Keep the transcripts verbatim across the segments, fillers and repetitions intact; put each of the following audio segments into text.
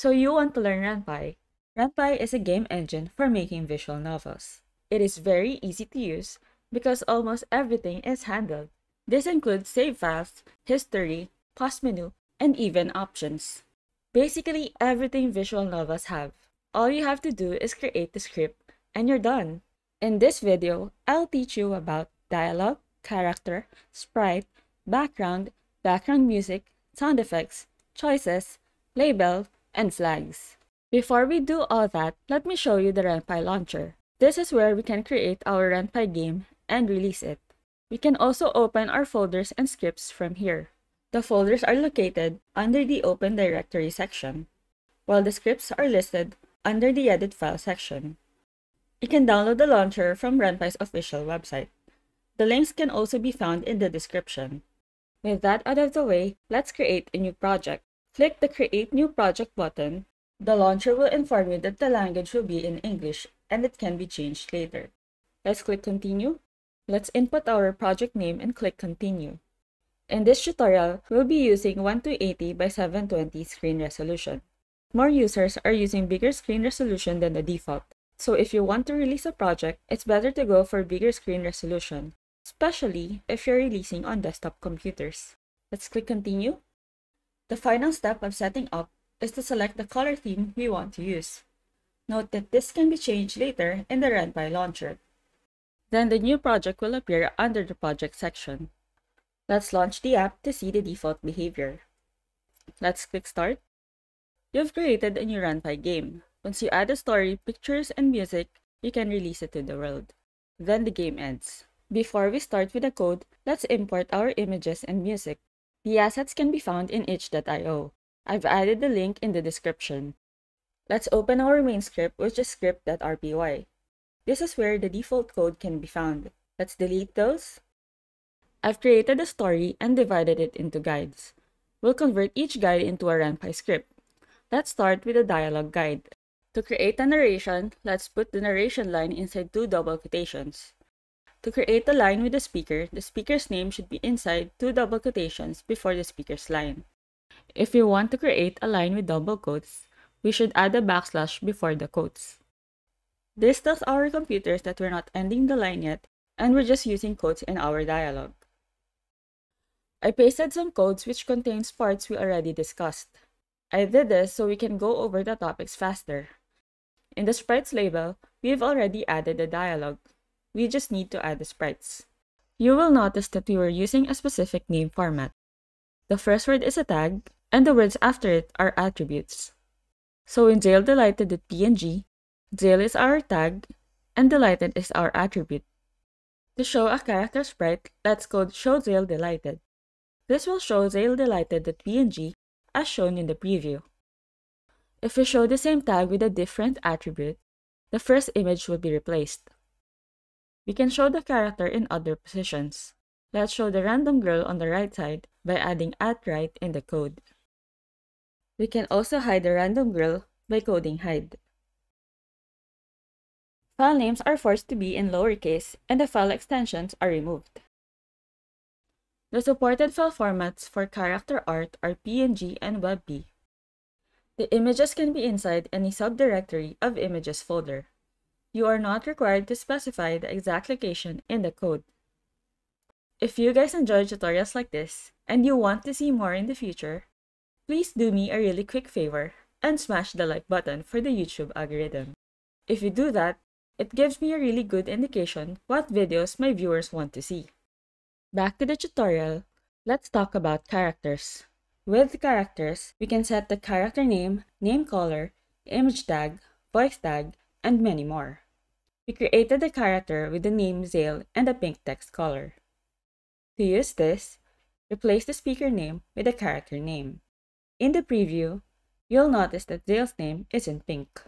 So you want to learn RenPy? RenPy is a game engine for making visual novels. It is very easy to use because almost everything is handled. This includes save files, history, pause menu, and even options. Basically everything visual novels have. All you have to do is create the script and you're done. In this video, I'll teach you about dialogue, character, sprite, background, background music, sound effects, choices, label, and flags. Before we do all that, let me show you the RenPy launcher. This is where we can create our RenPy game and release it. We can also open our folders and scripts from here. The folders are located under the Open Directory section, while the scripts are listed under the Edit File section. You can download the launcher from RenPy's official website. The links can also be found in the description. With that out of the way, let's create a new project. Click the Create New Project button. The launcher will inform you that the language will be in English and it can be changed later. Let's click Continue. Let's input our project name and click Continue. In this tutorial, we'll be using twelve eighty by seven twenty screen resolution. More users are using bigger screen resolution than the default. So if you want to release a project, it's better to go for bigger screen resolution, especially if you're releasing on desktop computers. Let's click Continue. The final step of setting up is to select the color theme we want to use. Note that this can be changed later in the RenPy launcher. Then the new project will appear under the project section. Let's launch the app to see the default behavior. Let's click Start. You've created a new RenPy game. Once you add a story, pictures, and music, you can release it to the world. Then the game ends. Before we start with the code, let's import our images and music. The assets can be found in itch dot i o. I've added the link in the description. Let's open our main script, which is script dot r p y. This is where the default code can be found. Let's delete those. I've created a story and divided it into guides. We'll convert each guide into a RenPy script. Let's start with a dialogue guide. To create a narration, let's put the narration line inside two double quotations. To create a line with the speaker, the speaker's name should be inside two double quotations before the speaker's line. If we want to create a line with double quotes, we should add a backslash before the quotes. This tells our computers that we're not ending the line yet, and we're just using quotes in our dialogue. I pasted some codes which contains parts we already discussed. I did this so we can go over the topics faster. In the sprites label, we've already added the dialogue. We just need to add the sprites. You will notice that we were using a specific name format. The first word is a tag, and the words after it are attributes. So in Zale Delighted.png, Zale is our tag, and Delighted is our attribute. To show a character sprite, let's code show Zale Delighted. This will show Zale Delighted.png as shown in the preview. If we show the same tag with a different attribute, the first image will be replaced. We can show the character in other positions. Let's show the random girl on the right side by adding at right in the code. We can also hide the random girl by coding hide. File names are forced to be in lowercase and the file extensions are removed. The supported file formats for character art are P N G and WebP. The images can be inside any subdirectory of images folder. You are not required to specify the exact location in the code. If you guys enjoy tutorials like this and you want to see more in the future, please do me a really quick favor and smash the like button for the YouTube algorithm. If you do that, it gives me a really good indication what videos my viewers want to see. Back to the tutorial, let's talk about characters. With characters, we can set the character name, name color, image tag, voice tag, and many more. We created the character with the name Zale and a pink text color. To use this, replace the speaker name with the character name. In the preview, you'll notice that Zale's name is in pink.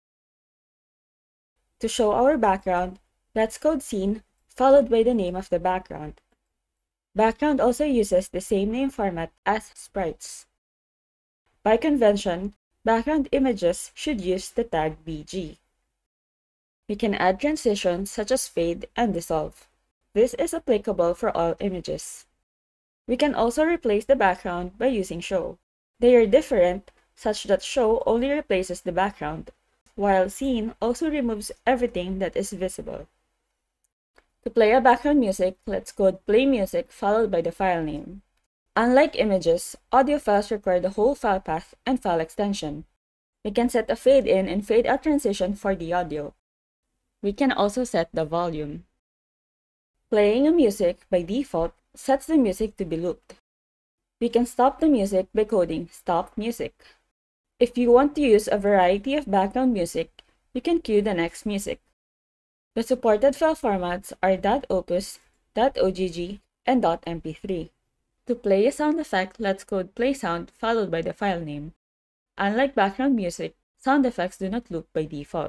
To show our background, let's code scene followed by the name of the background. Background also uses the same name format as sprites. By convention, background images should use the tag B G. We can add transitions such as fade and dissolve. This is applicable for all images. We can also replace the background by using show. They are different, such that show only replaces the background, while scene also removes everything that is visible. To play a background music, let's code play music followed by the file name. Unlike images, audio files require the whole file path and file extension. We can set a fade in and fade out transition for the audio. We can also set the volume. Playing a music by default sets the music to be looped. We can stop the music by coding stop music. If you want to use a variety of background music, you can cue the next music. The supported file formats are .opus, .ogg, and .m p three. To play a sound effect, let's code play sound followed by the file name. Unlike background music, sound effects do not loop by default.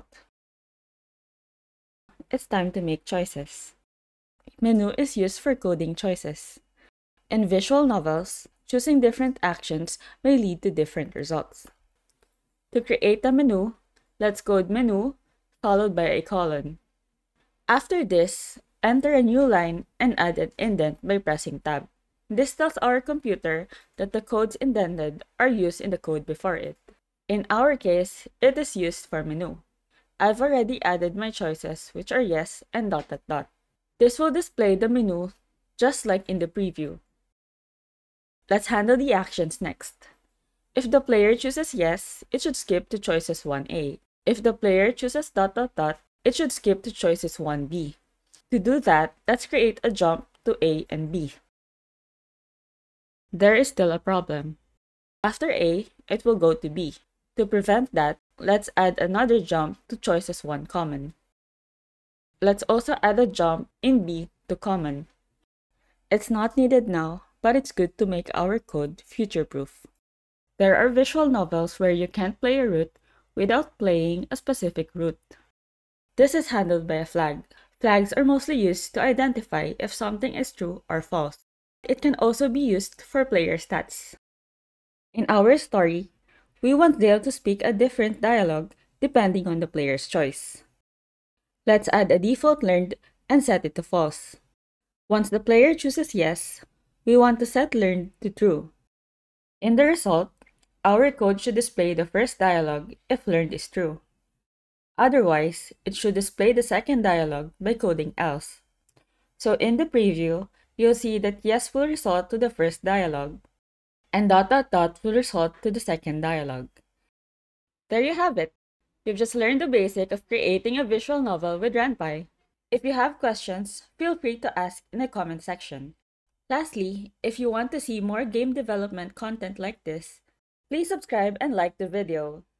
It's time to make choices. Menu is used for coding choices. In visual novels, choosing different actions may lead to different results. To create a menu, let's code menu followed by a colon. After this, enter a new line and add an indent by pressing tab. This tells our computer that the codes indented are used in the code before it. In our case, it is used for menu. I've already added my choices, which are yes and dot dot dot. This will display the menu just like in the preview. Let's handle the actions next. If the player chooses yes, it should skip to choices one A. If the player chooses dot dot dot, it should skip to choices one B. To do that, let's create a jump to A and B. There is still a problem. After A, it will go to B. To prevent that, let's add another jump to choices one common. Let's also add a jump in B to common. It's not needed now, but it's good to make our code future-proof. There are visual novels where you can't play a route without playing a specific route. This is handled by a flag. Flags are mostly used to identify if something is true or false. It can also be used for player stats. In our story, we want Dale to speak a different dialogue depending on the player's choice. Let's add a default learned and set it to false. Once the player chooses yes, we want to set learned to true. In the result, our code should display the first dialogue if learned is true. Otherwise, it should display the second dialogue by coding else. So in the preview, you'll see that yes will result to the first dialogue, and dot dot dot will result to the second dialogue. There you have it. You've just learned the basic of creating a visual novel with RenPy. If you have questions, feel free to ask in the comment section. Lastly, if you want to see more game development content like this, please subscribe and like the video.